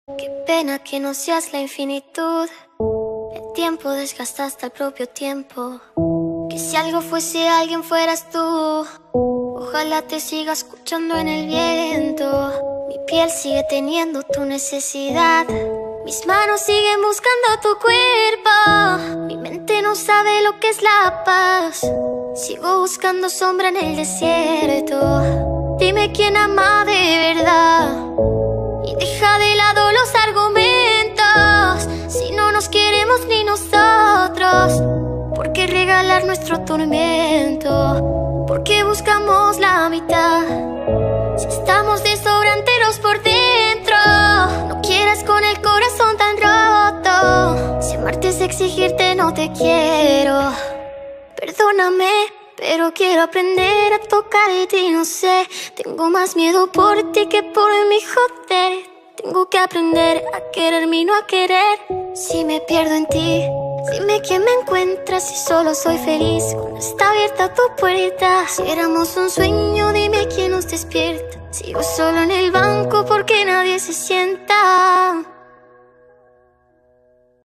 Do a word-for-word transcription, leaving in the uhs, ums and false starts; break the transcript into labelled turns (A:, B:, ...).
A: Qué pena que no seas la infinitud. El tiempo desgasta hasta el propio tiempo. Que si algo fuese alguien fueras tú. Ojalá te siga escuchando en el viento. Mi piel sigue teniendo tu necesidad. Mis manos siguen buscando tu cuerpo. Mi mente no sabe lo que es la paz. Sigo buscando sombra en el desierto. Dime quién ama de verdad y deja de lado los argumentos. Si no nos queremos ni nosotros, ¿por qué regalar nuestro tormento? ¿Por qué buscamos la mitad? Si estamos de sobra enteros por dentro. No quieras con el corazón tan roto. Si amarte es exigirte, no te quiero. Perdóname, pero quiero aprender a tocarte y no sé. Tengo más miedo por ti que por mí, joder. Tengo que aprender a quererme y no a querer. Si me pierdo en ti, dime quién me encuentras. Si solo soy feliz cuando está abierta tu puerta. Si éramos un sueño, dime quién nos despierta. Sigo solo en el banco